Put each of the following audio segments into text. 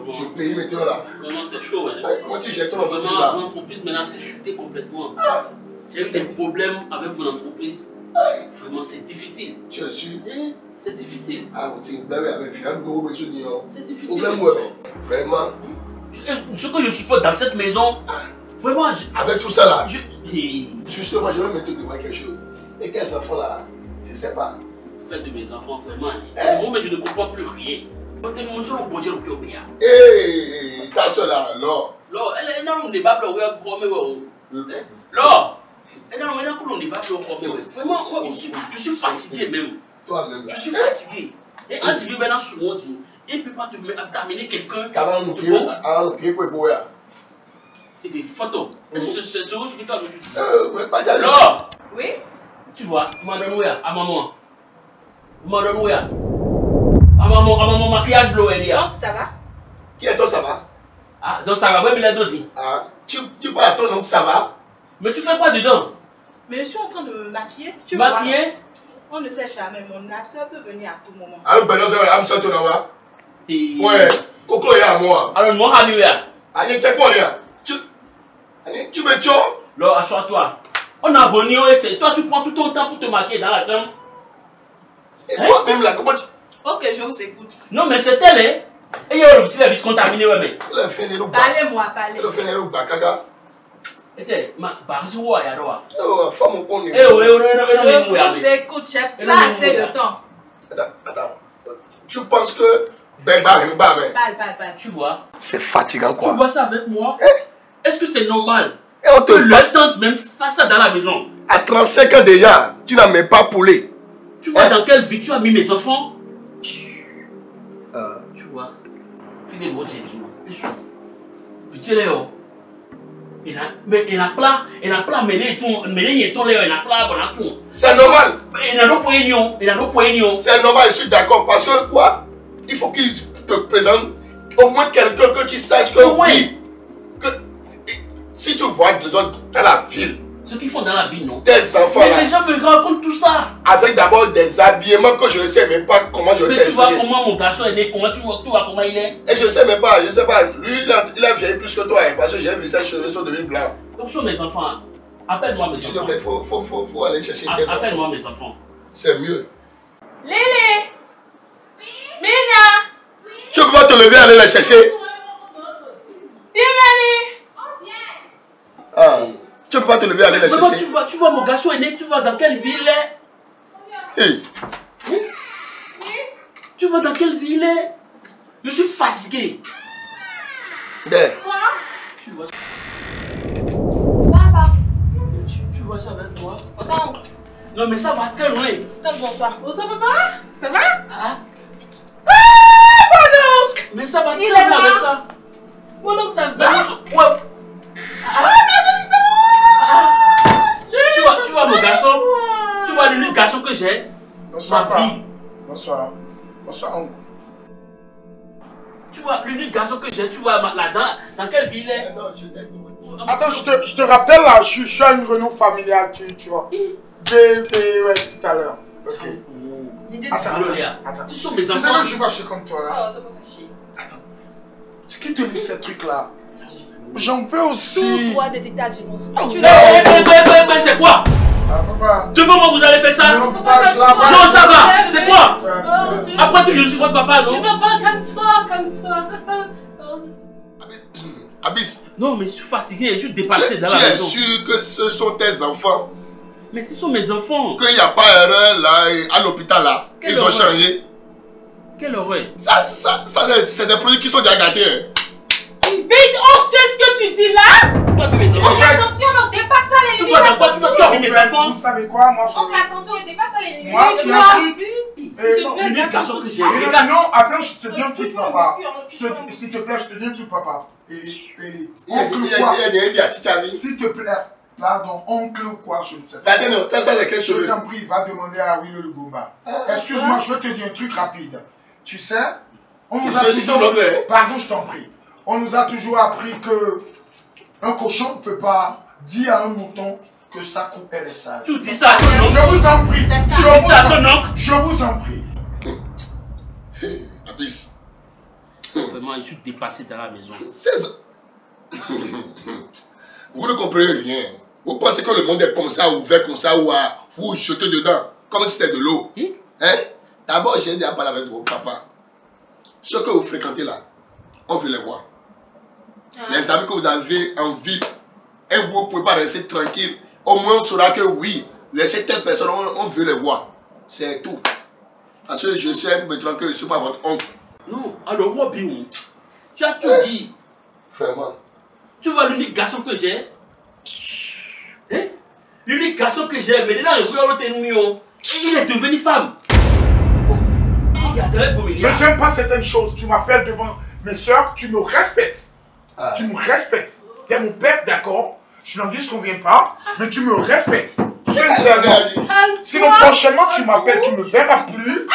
Tu payes maintenant là. Vraiment, c'est chaud. Hein. Comment tu gères ton entreprise Vraiment, là? mon entreprise maintenant c'est chuté complètement. J'ai eu des problèmes avec mon entreprise. Vraiment, c'est difficile. Tu es sûr? C'est difficile. Ah, c'est une blague avec Fiat, nous avons besoin de c'est difficile. Problème, ouais. Vraiment. Ce que je souffre dans cette maison, vraiment. Avec tout ça là, je... justement, je vais mettre devant quelque chose. Et tes enfants là, je ne sais pas. Faites de mes enfants, vraiment. Mais je ne comprends plus rien. Hé, ta soeur là, alors. Non, elle n'a pas de non, vraiment, je suis fatigué même. Toi-même. Je suis fatigué. Et quand tu vis maintenant sur mon dit, il ne peut pas t'amener quelqu'un. Et puis, photo. C'est ce que tu as dit. Non. Oui. Tu vois, tu m'as donné à maman. Tu m'as donné à maman maquillage bleu. Donc, ça va? Qui est toi, ça va? Ah, donc ça va, ouais, mais il a d'autres. Ah, tu parles à ton nom, ça va? Mais tu fais quoi dedans? Mais je suis en train de me maquiller. Tu maquiller? On ne sait jamais, mon absent peut venir à tout moment. Alors, ben, I'm sorry, Tonawa. Ouais, Coco est à moi. Alors, moi, Hamia. Allez, check moi, là. Tu me tues? Là, assois-toi. On a venu au essai. Toi, tu prends tout ton temps pour te maquiller dans la chambre. Et toi-même, là, comment tu. Ok, je vous écoute. Non, mais c'est elle, hein. Et il y a le petit la bise contaminé, ouais, mais. Parlez-moi, parlez. Le fait de Kaka. Et ma barjoua, y a droit. Oh, femme, on est. Je vous écoute, j'ai pas assez de temps. Attends. Tu penses que. Parle. Tu vois? C'est fatigant, quoi. Tu vois ça avec moi? Est-ce que c'est normal? Que le tante même fasse ça dans la maison? À 35 ans déjà, tu n'as même pas poulé. Tu vois dans quelle vie tu as mis mes enfants? Tu vois? Tu es bon, mais il a plat mené ton lait, il a plat bon tout. C'est normal. Il a nos poignons. C'est normal, je suis d'accord. Parce que quoi? Il faut qu'il te présente au moins quelqu'un que tu saches que oui. Que, si tu vois des autres dans la ville. Ce qu'ils font dans la ville, non? Tes enfants mais là. les gens me racontent tout ça. Avec d'abord des habillements que je ne sais même pas comment je vais t'expliquer. Mais tu vois comment mon garçon est né, comment tu vois comment il est? Et je ne sais même pas, Lui, il a vieilli plus que toi, hein, parce que j'ai vu ses cheveux sont devenus blancs. Donc sur mes enfants, appelle-moi mes enfants. S'il te plaît, faut aller chercher tes enfants. Appelle-moi mes enfants. C'est mieux. Lélé! Mina! Tu peux pas te lever et aller les chercher? Ah, tu peux pas te lever et aller les chercher? Tu vois mon garçon est né, tu vois dans quelle ville il est? Hey. Tu vois dans quelle ville il est? Je suis fatigué. Quoi? Tu vois ça? Papa. Tu vois ça avec moi? Attends. Non mais ça va très loin. Bonsoir. Bonsoir papa. Ça va? Ah? Mon oncle. Mais ça va très loin avec ça. Mon oncle, ça va? Ouais. Tu vois mon garçon? Tu vois l'unique garçon que j'ai? Bonsoir, ma vie. Bonsoir, oncle. Tu vois l'unique garçon que j'ai, tu vois là-dedans, dans quelle ville il est? Attends, je te rappelle là, je suis à une réunion familiale, tu vois. J'ai fait tout à l'heure. Ok. Attends. Ce sont mes enfants. C'est ça que je suis fâché contre toi. Oh, c'est pas fâché. Attends. Qui te lit ces trucs là? J'en veux aussi. Tout droit des États-Unis. Mais c'est quoi? Ah, papa. Devant moi, vous allez faire ça? Non, papa, je la vois. Non, ça va. C'est quoi? Après tout, je suis votre papa, non? Papa, calme-toi. Abyss. Non, mais je suis fatigué, je suis dépassé dans la maison. Tu es sûr que ce sont tes enfants? Mais ce sont mes enfants. Qu'il n'y a pas erreur là, à l'hôpital là. Ils ont changé. Quelle horreur. Ça c'est des produits qui sont déjà gâtés. Hein. Big off, qu'est-ce que tu dis là? Attention, ne dépasse pas les limites. Tu vois dans quoi tu as mis mes enfants? Vous savez quoi, moi je... Donc attention, ne dépasse pas les limites. Moi, L'unique garçon que j'ai. Non, attends, je te dis un truc, papa. S'il te plaît, je te dis un truc, papa. Il y a des biatits. S'il te plaît, pardon, oncle ou quoi, je ne sais pas. Attends, ça c'est quel cheveu? Je t'en prie, va demander à Willy le Gomba. Excuse-moi, je vais te dire un truc rapide. Tu sais, on nous a toujours... Pardon, je t'en prie. On nous a toujours appris que un cochon ne peut pas dire à un mouton que sa coupe elle est sale. Tu dis ça à ton oncle? Je vous en prie. Je vous en prie. Abyss. Vraiment, je suis dépassé dans la maison. 16 ans. Vous ne comprenez rien. Vous pensez que le monde est comme ça, ouvert comme ça, ou à vous jeter dedans, comme si c'était de l'eau. Hein? D'abord, j'ai déjà parlé avec votre papa. Ceux que vous fréquentez là, on veut les voir. Les amis que vous avez en vie, et vous ne pouvez pas rester tranquille. Au moins, on saura que oui, laissez telle personne, on veut les voir. C'est tout. Parce que je sais maintenant que je ne suis pas votre oncle. Non, alors moi, Biou, tu as tout dit. Vraiment. Tu vois l'unique garçon que j'ai? Hein? L'unique garçon que j'ai, mais là, il est devenu femme. Mais j'aime pas certaines choses. Tu m'appelles devant mes soeurs, tu me respectes. Tu me respectes. Il y a mon père, d'accord. Je n'en dis je ne conviens pas, mais tu me respectes. Sincèrement. Sinon, prochainement, tu m'appelles, tu ne me verras plus.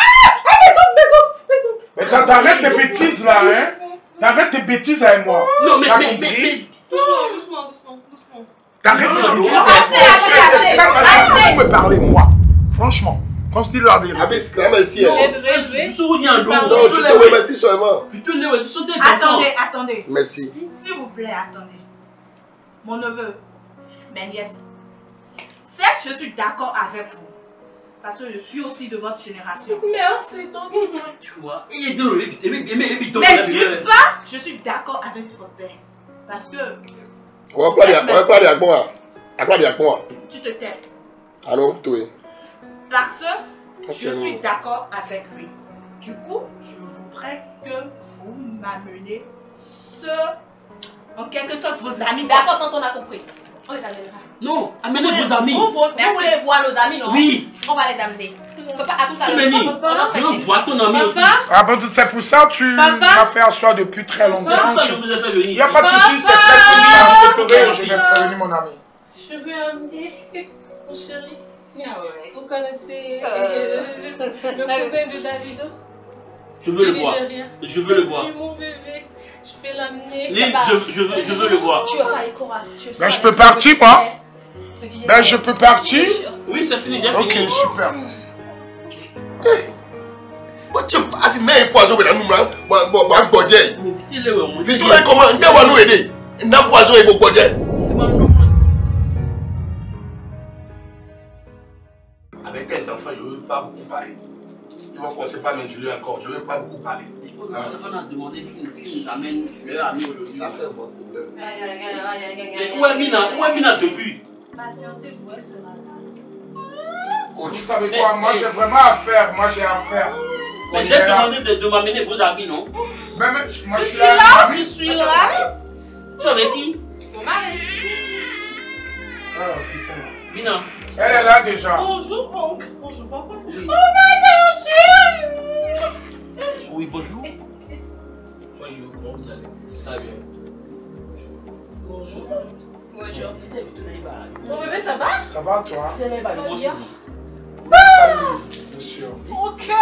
Mais t'arrêtes tes bêtises là, hein. T'arrêtes tes bêtises avec moi. Non, mais. Doucement. T'arrêtes tes bêtises Assez. avec moi. Tu peux parler, moi. Franchement. Considère la vérité. Abis, quand même ici. Non, je te remercie seulement. Attendez. Merci. S'il vous plaît, attendez. Mon neveu, mes nièces, certes, je suis d'accord avec vous. Parce que je suis aussi de votre génération. Merci, donc. Tu vois, il est dans le Mais d'une part, je suis d'accord avec votre père. Parce que. On va parler avec moi. Tu te tais. Allô, toi. Parce que je suis d'accord avec lui. Du coup, je voudrais que vous m'amenez en quelque sorte, vos amis. D'accord, quand on a compris. On les amènera. Non, amenez vos amis. Vous voulez voir nos amis, non? Oui. On va les amener. On peut pas à tout à l'heure. Je veux voir ton ami aussi. Ah bon, c'est pour ça que tu m'as fait asseoir depuis très longtemps. C'est pour ça que je vous ai fait venir. Il n'y a pas de souci, c'est très simple. Je vais prévenir mon ami. Je vais amener mon chéri. Vous connaissez le cousin de Davido? Je veux le voir. Je veux le voir. Mon bébé, je vais l'amener. Je veux le voir. Tu vas parler Cora. Ben, je peux partir, moi? Ben, je peux partir? Oui, c'est fini, j'ai fini. Ok, super. Tu mets un poison dans nous, là. Bodje. Vite, comment? On va nous aider. On a poison et Bodje. Avec tes enfants, je ne veux pas beaucoup parler. Ils vont commencer par m'injurier encore. Je ne veux pas beaucoup parler. On a demandé qu'ils nous amènent leur ami aujourd'hui. Ça fait votre problème. Où est Mina depuis? Patientez-vous, elle sera là. Vous savez quoi? Moi, j'ai vraiment affaire. Moi, j'ai affaire. Mais j'ai demandé de m'amener vos amis, non? Moi, je suis là. Je suis là. Tu es avec qui? Mon mari. Oh, putain. Mina. Elle est là déjà. Bonjour, oncle. Bonjour, papa. Oui. Oh my God, chérie. Oui, bonjour. Bonjour, comment vous allez? Ça va bien. Bonjour. Mon bébé, ça va? Ça va, toi? Bonjour. Salut, monsieur. Ok.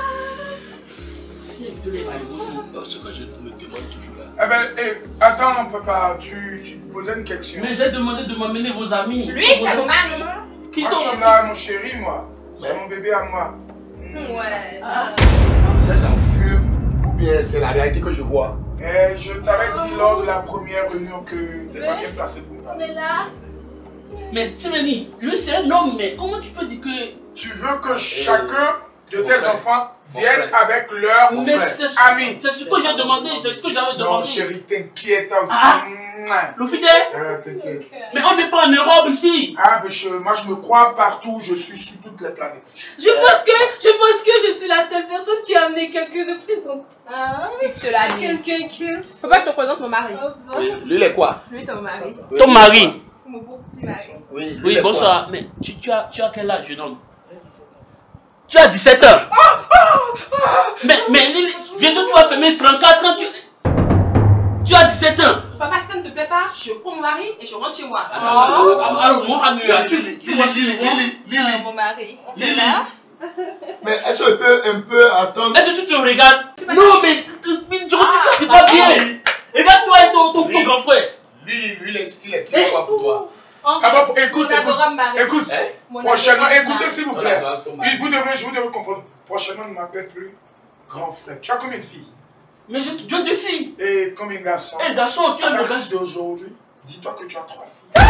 Ce que je me demande toujours là. Eh ben, attends, on peut pas. Tu me posais une question. Mais j'ai demandé de m'amener vos amis. Lui, c'est mon mari. Qui moi, je suis là, mon chéri, moi. C'est mon bébé à moi. Ouais. Vous êtes en fume ou bien c'est la réalité que je vois? Je t'avais dit lors de la première réunion que tu n'es pas bien placé pour me parler. Mais Timeni, lui c'est un homme, mais comment tu peux dire que... Tu veux que chacun de tes enfants vienne avec leur ami? C'est ce que j'ai demandé, c'est ce que j'avais demandé. Non, chérie, t'inquiète aussi. Le fidèle? T'inquiète. Mais on n'est pas en Europe ici. Ah, mais moi je me crois partout, je suis sur toutes les planètes. Je pense que je suis la seule personne qui a amené quelqu'un de présent. Ah, tu l'as dit. Quelqu'un qui... Faut pas que je te présente mon mari. Lui, il est quoi? Lui, c'est mon mari. Ton mari? Mon beau petit mari. Oui, bonsoir. Mais tu as quel âge, jeune homme? Tu as 17 ans. Mais bientôt tu vas fermer 34 ans. Tu as 17 ans. Papa, ça ne te plaît pas? Je prends mon mari et je rentre chez moi. Alors, moi, Lily. Mon mari. Lily. Mais est-ce que je peux un peu attendre? Est-ce que tu te regardes? Non, mais c'est pas bien. Regarde-toi et ton grand frère. Lui, il est quoi pour toi? Ah bon, écoute, Mon prochainement, adorable écoutez mari. s'il vous plaît. Je vous devez comprendre. Prochainement, ne m'appelle plus grand frère. Tu as combien de filles? Mais je deux filles. Et comme un garçon. Eh, garçon, tu as le garçon d'aujourd'hui, dis-toi que tu as 3 filles.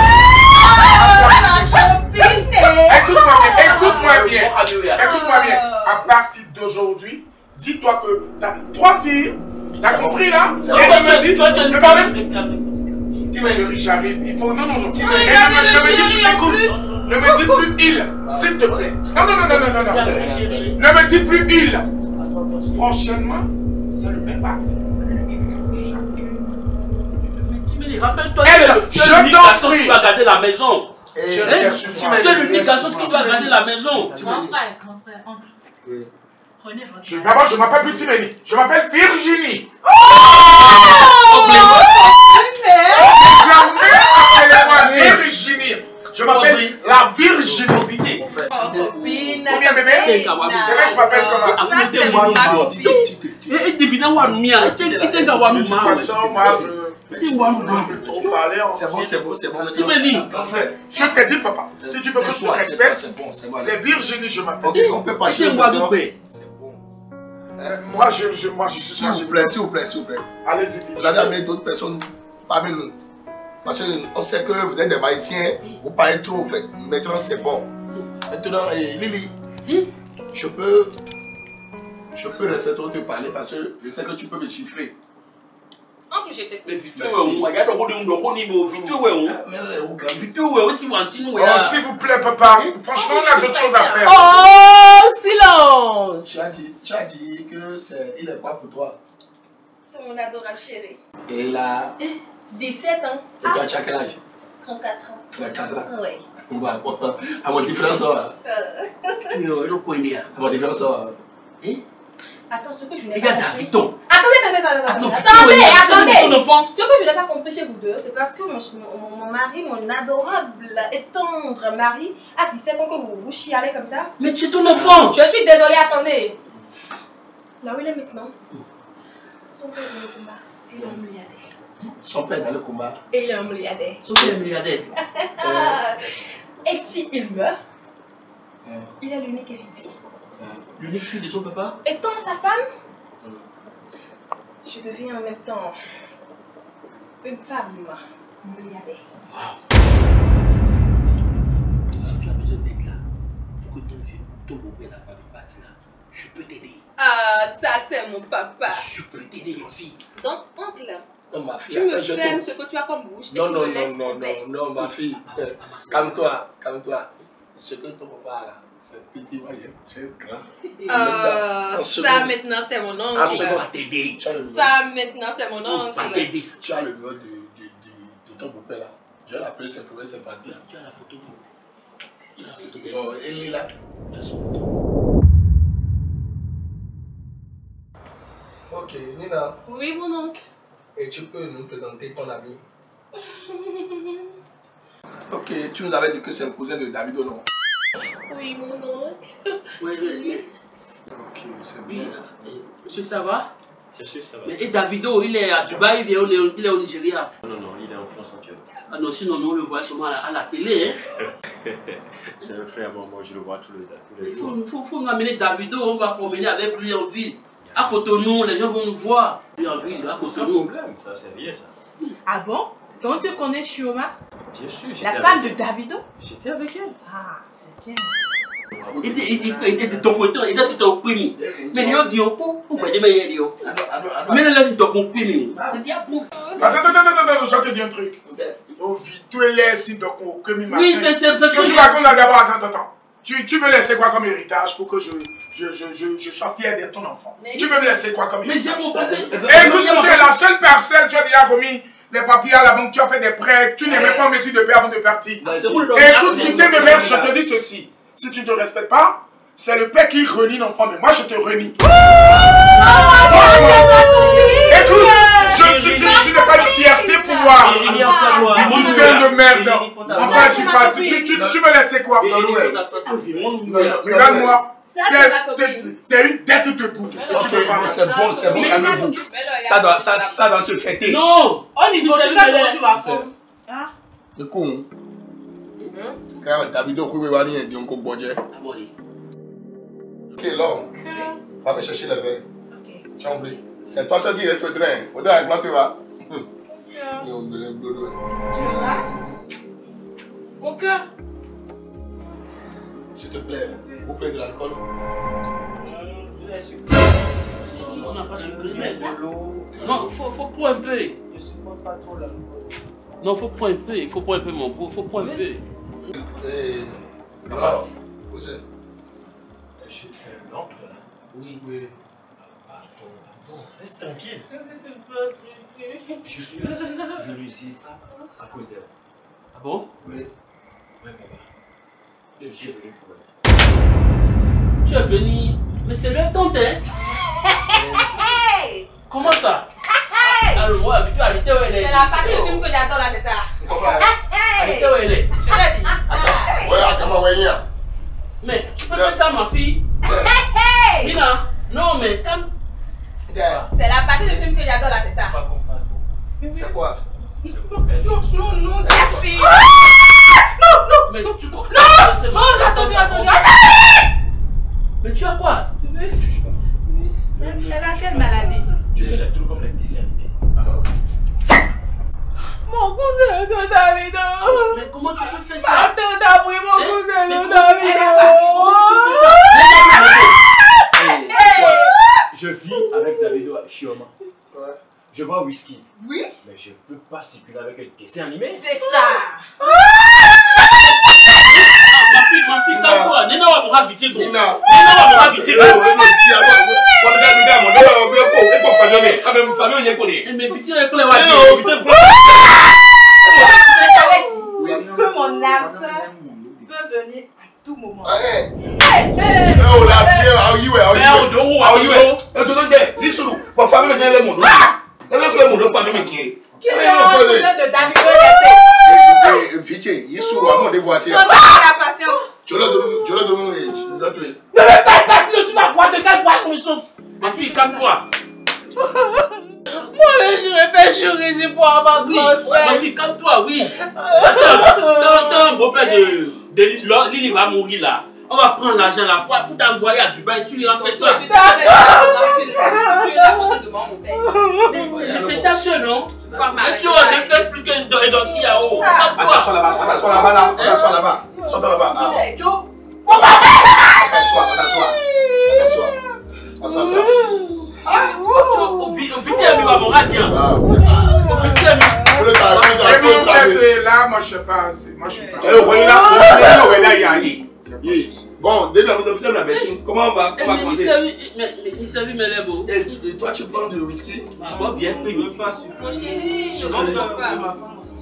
Écoute-moi bien. Écoute-moi bien. À partir d'aujourd'hui, dis-toi que tu as 3 filles. T'as compris là? Et me dis, toi, tu as une femme. Chérie, j'arrive. Il faut. Non. Écoute, ne me dis plus il, s'il te plaît. Non. Ne me dis plus il. Prochainement, c'est le même parti. Rappelle-toi, c'est l'unique garçon qui va garder la maison. C'est l'unique garçon qui va garder la maison. Grand frère, entre. Oui. Prenez votre. D'abord, je m'appelle plus Timénie. Je m'appelle Virginie. Appelez-moi Virginie. Je m'appelle la Virginie. Copine. Combien bébé? Bébé, je m'appelle comment? De toute façon, moi, je peux trop parler. C'est bon. Timénie. Je te dis, papa, si tu veux que je te respecte, c'est Virginie, je m'appelle. Ok, on peut pas chier. C'est bon. Moi, je suis. S'il vous plaît. Allez-y, Vous allez amener d'autres personnes parmi nous. Parce qu'on sait que vous êtes des Maïsiens, vous parlez trop. Maintenant, c'est bon. Maintenant, Lily, je peux rester trop te parler parce que je sais que tu peux me chiffrer. En plus, j'étais Mais Vito, s'il vous plaît, papa. Franchement, on a d'autres choses à faire. Oh, silence. Tu as dit que il est quoi pour toi? C'est mon adorable chéri. Et là, 17 ans. et toi, tu as quel âge? 34 ans. 34 ans. Oui. On va à mon différence. À mon différence. Attends, ce que je n'ai Il y pas a compris. Davidon. Attendez. C'est ton enfant. Ce que je n'ai pas compris chez vous deux, c'est parce que mon mari, mon adorable et tendre mari, a 17 ans que vous chialez comme ça. Mais c'est ton enfant. Je suis désolée, attendez. Là où il est maintenant, son père est dans le combat. Il est un milliardaire. Son père est dans le combat. Et il est un milliardaire. Son père est milliardaire. Et s'il meurt, il est l'unique héritier. L'unique fille de son papa. Étant sa femme, je deviens en même temps une femme milliardaire. Si tu as besoin d'être là, pour que ton beau-père n'a pas parti là, je peux t'aider. Ah, ça c'est mon papa. Je peux t'aider, ma fille. Donc, oncle, Non, ma fille. tu me fermes ce que tu as comme bouche et tu me laisses en paix. Non, ma fille. Calme-toi. Ce que ton papa a là, c'est petit, c'est grand. Ça maintenant c'est mon oncle. On va t'aider. Ça maintenant c'est mon On va oncle. t'aider. Tu as le numéro de ton papa là. Je vais l'appeler, c'est pour c'est parti. Tu as la photo. Oh, et lui là. Tu as son photo. Ok, Nina. Oui, mon oncle. Et tu peux nous présenter ton ami? Ok, tu nous avais dit que c'est le cousin de David ou non? Oui, mon oncle. Oui. Ok, c'est bien. Monsieur, ça va? Je suis, ça va. Mais et Davido, il est à Dubaï, il est au Nigeria. Non, il est en France actuellement. Ah non, sinon, nous, on le voit seulement à la télé. Hein? C'est un frère, moi je le vois tous les Il jours. faut nous amener Davido, on va promener avec lui en ville. À Cotonou, les gens vont nous voir. Lui en ville, à Sans Cotonou. problème, ça c'est rien ça. Ah bon? Donc tu connais Chioma, Bien sûr, la femme de Davido? J'étais avec elle. Ah, c'est bien. Il était ton côté, il était ton primi. Mais lui, on dit, pourquoi il est meilleur? Mais là, c'est ton primi. C'est bien pour. Attends, je te dis un truc. Oh, vite, tu es laissé donc au commis machin. Oui, c'est ça. Ce que tu racontes là d'abord, attends. Tu veux laisser quoi comme héritage pour que je sois fier d'être ton enfant? Tu veux me laisser quoi comme Mais j'ai héritage? compris. Écoute, la seule parcelle, tu as déjà remis les papiers à la banque, tu as fait des prêts, tu n'es même pas en mesure de payer avant de partir. Écoute, putain de merde, je te dis ceci. Si tu ne te respectes pas, c'est le père qui renie l'enfant, mais moi je te renie. Écoute, tu n'as pas de fierté pour moi. Putain de merde. Enfin, tu me laisses quoi? Regarde-moi. T'es une tête debout. Ok, c'est bon, calmez-vous. Ça doit se fêter. Non! On y va, c'est ça que tu vas prendre. Du coup, quand David au couille, il dit on coupe budget. Ok, là, va me chercher les verres. Tu as compris? C'est toi seul qui reste le train. Au-delà avec moi, tu vas. Tu es là? Mon cœur? S'il te plaît, vous prenez de l'alcool? On n'a pas supprimé. Non, faut prendre un peu. Je supporte pas trop l'alcool. Non, faut prendre un peu. Il faut prendre un peu, mon beau. Faut prendre un peu. Alors, vous êtes? Je suis un oncle là. Oui. Oui. Pardon. Reste tranquille. Qu'est-ce qui se passe? Je suis venu ici à cause d'elle. Ah bon? Oui. Ouais, papa. Je suis venu pour elle. Tu es venu. Mais c'est le tante, hein? Hey! Comment ça? Alors, moi, tu as arrêté où elle est? C'est la partie du film que j'adore là, c'est ça. Arrêtez où elle est? Je l'ai dit. Ouais, comment vous voyez? Mais tu peux faire ça, ma fille? Hey! Mina, non, mais comme. C'est la partie du film que j'adore là, c'est ça. C'est quoi? Non, merci. Mais tu crois. Non, attendez. Mais tu as quoi? Elle a quelle maladie? Tu fais la tour comme les dessins animés. Mon cousin de David. Mais comment tu peux faire ça? Attends, t'as pris mon cousin Mais de comment tu peux faire ça? Je vis avec David Chioma. Ouais. Je vois whisky. Oui. Mais je peux pas circuler avec un dessin animé. C'est ça. Ma fille, calme-toi. Nena wa mora vite gros. Nina. Nena wa mora vite gros. Mais vite est pour les wa. Que mon âme sœur peut venir à tout moment. Qui est le cousin de David la patience. Tu leur donnes les. Ne me perds pas sinon tu vas voir de quel bois je me chauffe. Ma fille, calme-toi. Moi, je vais faire chirurgie pour avoir Oui, grossesse. ma fille, calme-toi, oui. Attends, un beau-père de Lily va mourir là. On va prendre l'argent là pour t'envoyer à Dubaï. Tu lui en fais toi. Tu es la faute de mon père. Je fais ta soeur, non? Mais tu vas me faire expliquer les dossiers là-haut. Attention là-bas, Sortons là-bas. Là, moi je sais pas. Moi je suis pas. Bon, début de la baissine, comment on va commencer? Et toi, tu prends du whisky? Bien, Mon chéri, je ne comprends pas. Mon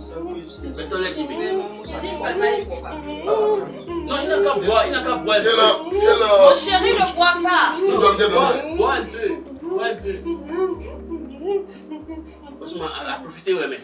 chéri, pas, il ne comprend pas. Non, il n'a qu'à boire, Mon chéri ne boit pas. Bois un peu. Profitez, ouais, mais.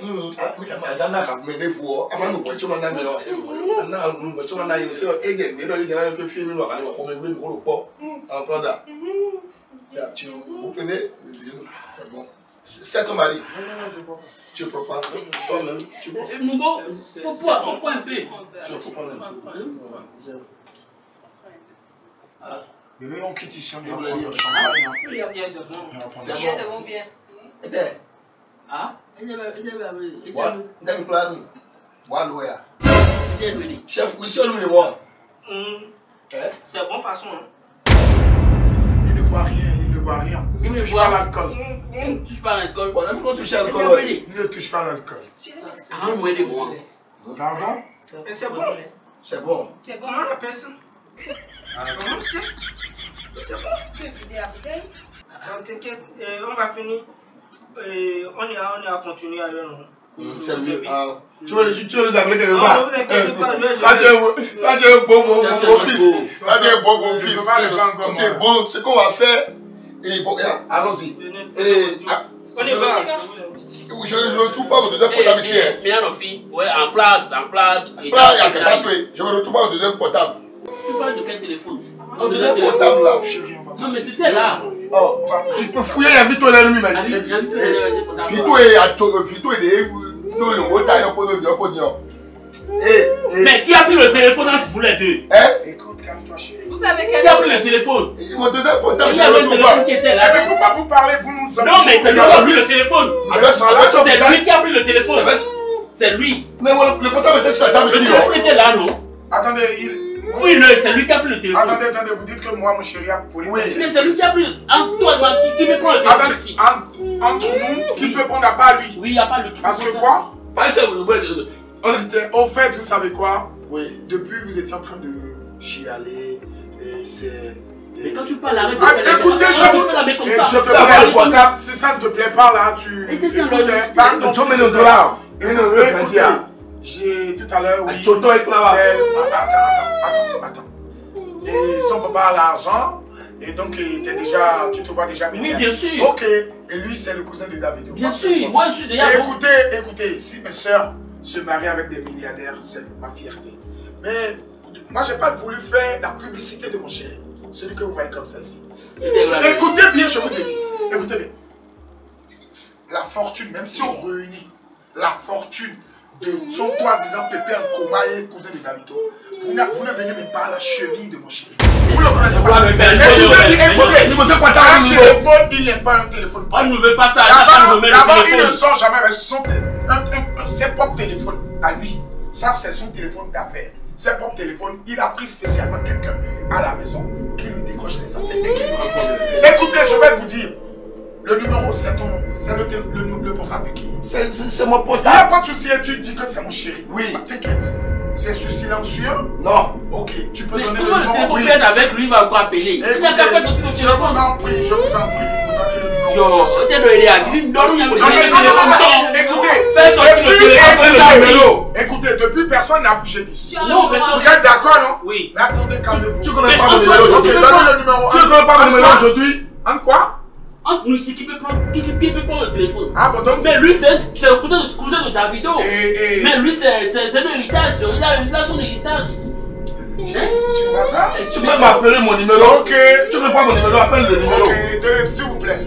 Vous prenez, c'est bon. C'est ton mari. Tu ne prends pas. Toi-même, tu prends. Moumbo, faut boire un peu. Tu faut prendre un peu. Bébé, on quitte ici, on est en champagne. C'est bon bien. Ah, chef, ici on nous le voit. C'est bonne façon. Il ne boit rien, il ne touche pas l'alcool. Il ne touche pas l'alcool. Voilà, nous on touche l'alcool. Il ne touche pas l'alcool. Ah, moi, il est bon. Pardon? C'est bon. C'est bon. C'est bon. Comment on appelle ça? Comment c'est? C'est bon. Tu veux finir la bouteille? Non, t'inquiète, on va finir. On est à continuer ailleurs. C'est mieux. Tu veux les appeler quelque Non, part? vous inquiétez pas, Là, tu es un bon fils. Là, tu es un bon fils. Ok, bon, ce qu'on va faire. Et bon, allons-y. On est là. Je ne retrouve pas votre deuxième portable ici. Mais non, fille. Ouais, en plat. Là, il y a que ça, je ne retrouve pas votre deuxième portable. Tu parles de quel téléphone? Votre deuxième portable là. Non, mais c'était là. Oh, tu peux fouiller la Vito là, lui, mais. Vito est des. Mais qui a pris le téléphone entre vous les deux? Écoute, calme-toi, chérie. Vous savez quel Qui a pris le téléphone? Mon deuxième portable, Il y je ne avait le le trouve pas. téléphone qui était là. Mais pourquoi vous parlez, vous nous sommes... Non, mais c'est lui qui a pris le téléphone. C'est lui qui a pris le téléphone. C'est lui. Mais le portable était sur la table Le ici. téléphone était là, non? Attendez, Oui, c'est lui qui a pris le téléphone. Attendez, vous dites que moi, mon chéri, a volé. Oui. Mais c'est lui qui a pris. Toi, qui me prend le téléphone Attendez, ici? entre nous, qui peut prendre à part lui? Oui, il n'y a pas le truc. Parce que quoi? On Au fait, vous savez quoi? Oui. Depuis, vous étiez en train de chialer, et c'est... Mais quand tu parles, arrête de faire la écoutez, je fais la main comme ça. s'il te plaît, si ça ne te plaît pas là, tu... Écoutez, j'ai tout à l'heure, oui, attends. Et son papa a l'argent, et donc tu te vois déjà Oui, millionnaire. bien sûr. Ok, et lui c'est le cousin de David. Bien sûr, moi je suis déjà... Écoutez, si mes soeurs se marient avec des milliardaires, c'est ma fierté. Mais moi j'ai pas voulu faire la publicité de mon chéri, celui que vous voyez comme ça ici. Écoutez bien, je vous le dis. Écoutez bien. La fortune, même si on réunit la fortune de son soi-disant pépé en coma et cousin de Davido, vous ne venez même pas à la cheville de mon chéri. Vous ne connaissez pas. Écoutez, un téléphone, il n'est pas un téléphone. On ne veut pas ça. D'abord, il ne sort jamais avec ses propres téléphones à lui. Ça, c'est son téléphone d'affaires. Ses propres téléphones, il a pris spécialement quelqu'un à la maison qui lui décroche les appels et qui lui répond. Écoutez, je vais vous dire. Le numéro, c'est le portable de qui? C'est mon Il n'y a portable. pas de souci, et tu dis que c'est mon chéri. Oui. T'inquiète. C'est sur silencieux? Non. Ok, tu peux Mais donner comment le le numéro? téléphone peut être avec lui, il va encore appeler. Il n'a qu'à faire sortir le Je téléphone. vous en prie, vous donnez le numéro. Yo, t'es de Elia, qui dit donne-nous le téléphone. Écoutez, Fais sortir le téléphone. écoutez, depuis personne n'a bougé d'ici. Non, personne. Vous êtes d'accord, non? Oui. Mais attendez, calmez-vous. Tu connais pas Mais mon numéro Ok, aujourd'hui. donnez le numéro. Tu ne connais pas mon numéro aujourd'hui. En quoi? Entre nous ici, qui peut prendre le téléphone? Ah bon, donc... Mais lui, c'est le cousin de Davido. Mais lui, c'est l'héritage. Il a son héritage. Tu vois ça? Tu peux m'appeler mon numéro. Ok. Tu ne connais pas mon numéro, appelle le numéro. Ok, s'il vous plaît,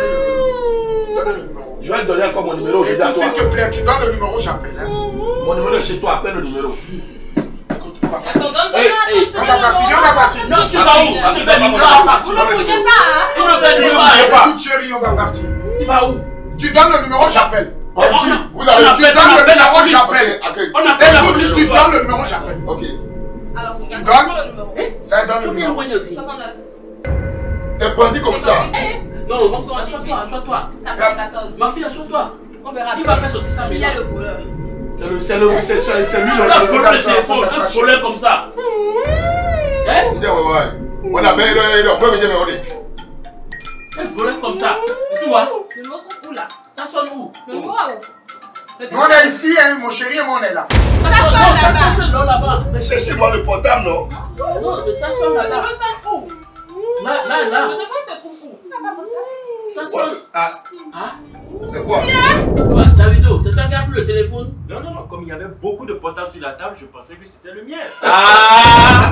donnez le numéro. Je vais te donner encore mon numéro aujourd'hui à Écoute, toi. s'il te plaît, tu donnes le numéro, j'appelle. Hein. Mon numéro est chez toi, appelle le numéro. Écoute, on va Attends, partir. donne-moi On va partir. Non, tu vas où? Tu vas On où? va partir. Vous ne bougez pas, hein? On ne fait pas. Écoute, chérie, on va partir. Il va où? Tu donnes le numéro, j'appelle. Vous avez Tu dit, donnes le numéro, j'appelle. On appelle la Écoute, police. tu donnes le numéro, j'appelle. Ok. Alors, Tu donnes donnes? le numéro. Ça donne le numéro. 69. T'es bandit comme ça. Non, assois-toi. 14. Ma fille, assois-toi. On verra. Il va faire sortir ça. Il y a le voleur. C'est lui Tu vas voler le téléphone, un problème comme ça. Hein? On appelle le frère, mais on dit. Un voleur comme ça. Et tu vois? Le numéro sont où là? Ça sonne où? Le numéro à où? Le On est ici, hein, mon chéri, et on est là. Ça sonne là-bas. Mais cherchez-moi le portable, non? Non, mais ça sonne Le là-bas. téléphone sonne où? Là. Le téléphone se trouve où? Ça sonne. Ah, Ah? c'est quoi? Ouais, Davido, c'est toi qui as pris le téléphone? Non, comme il y avait beaucoup de portables sur la table, je pensais que c'était le mien. Ah!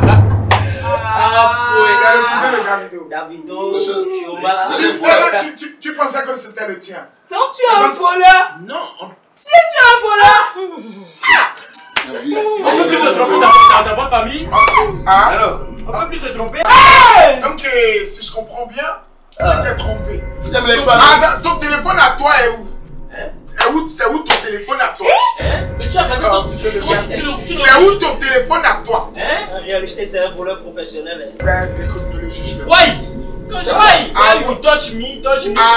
C'est le cousin de Davido. Davido, Tu pensais que c'était le tien. Donc tu es un voleur. Non, Si tu es un voleur. On peut plus se tromper dans votre famille. Ah, Alors, On peut plus se tromper. donc si je comprends bien, tu t'es trompé. tu t'aimes les pas. Ah, ton téléphone à toi est où? C'est où ton téléphone à toi? mais tu as regardé ton... C'est où ton téléphone à toi? En réalité, c'est un voleur professionnel. Ben, écoute, ne le juge pas. Why? Why you touch me, touch me?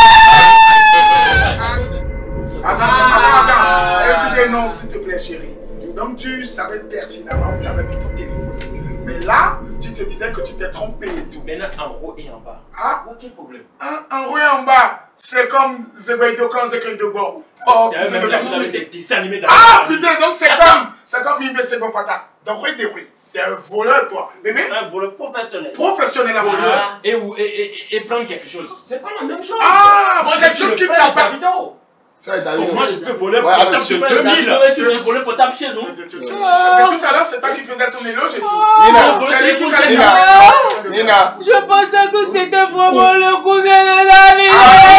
Attends. Écoutez, non, s'il te plaît, chérie. Donc, tu savais pertinemment où tu avais mis ton téléphone. Mais là, tu te disais que tu t'es trompé et tout. Maintenant, en haut et en bas. Ah, Quel problème? en haut et en bas, c'est comme Zebaido quand Zekaido bon. Oh, Il y avait même là, vous avez putain. ces dessins animés dans Ah, la putain, donc c'est comme Mimbe Segopata. Donc, oui, t'es un voleur, toi. Bébé, Un voleur professionnel. professionnel à police. et prendre quelque chose. C'est pas la même chose. Ah, moi, quelque je suis chose le qui frère de t'appartient. Davido. Ça, David. Moi, je peux voler Ouais, pour alors, sur tu 2000. Tu veux voler pour taper chez nous? Mais tout à l'heure, c'est toi qui faisais son éloge et tout. Nina, C'est lui qui t'a dit. Nina. Je pensais que c'était vraiment le cousin de David.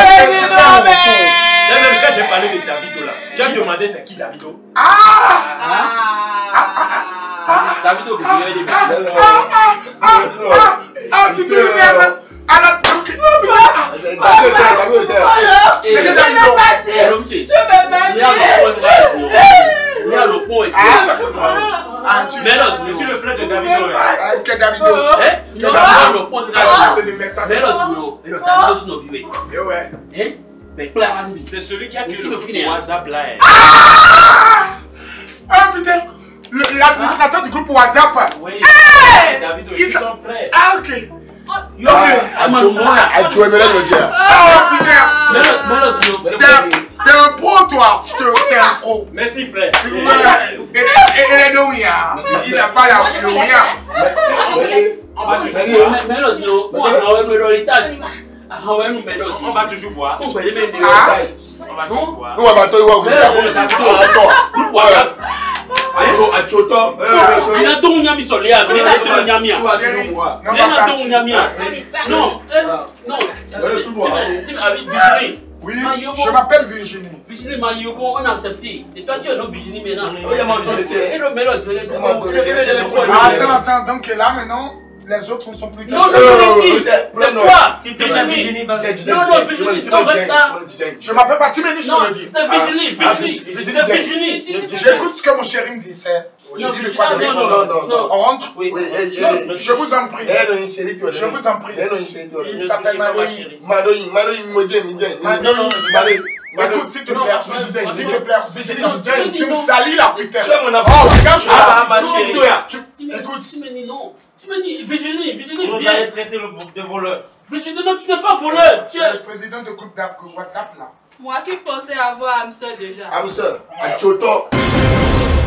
Même quand j'ai parlé de Davido là, tu as demandé c'est qui Davido? Davido, il y avait des bêtises. C'est que Davido. Je suis le frère de Davido. Quel Davido? C'est celui qui a créé le groupe WhatsApp là. Ah putain! L'administrateur du groupe WhatsApp. Oui, Davido, ils sont frères. Ah ok. Tu aimerais le dire. Ah putain! T'es un pro toi. T'es un pro. Merci frère. Il est de oui. Il n'a pas la rien. On va toujours voir. On va toujours voir. Nous, on va attendre. Oui, je m'appelle Virginie. Virginie Mayobo, on a accepté. C'est toi qui es notre Virginie maintenant. Attends, donc là maintenant, les autres ne sont plus Non, c'est quoi? C'est Virginie. Non, Virginie, non, reste là. Je m'appelle pas Timeni, je le dis. C'est Virginie. J'écoute ce que mon chéri me dit, c'est. Je dis de quoi donner. On rentre. Je vous en prie. Je vous en prie. Il s'appelle Madoï. Écoute, s'il te plaît, tu me salis la putain. Oh, regarde, je suis là. Écoute. Virginie, Vous viens. allez traiter le groupe de voleurs. Virginie, non, tu n'es pas voleur. Tu es le président de groupe WhatsApp là. Moi qui pensais avoir âme sœur déjà. Amseur, à Choto.